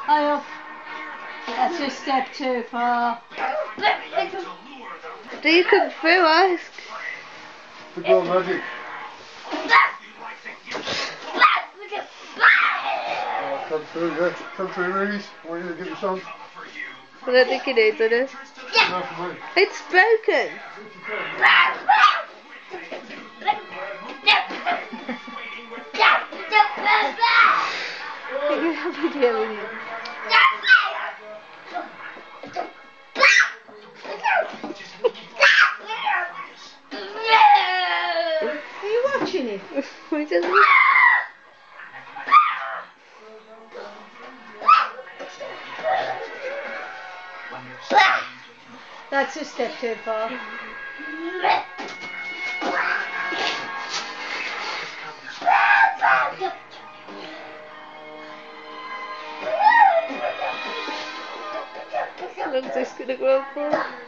High off. That's a step too far. Do you come through us? The girl magic. Come through, yeah. Come through, Reese. I want you to get your son. I don't think he needs it. No, for me. It's broken. You have a video with you. Are you watching it? We just... That's a step too far. How long is this gonna go for?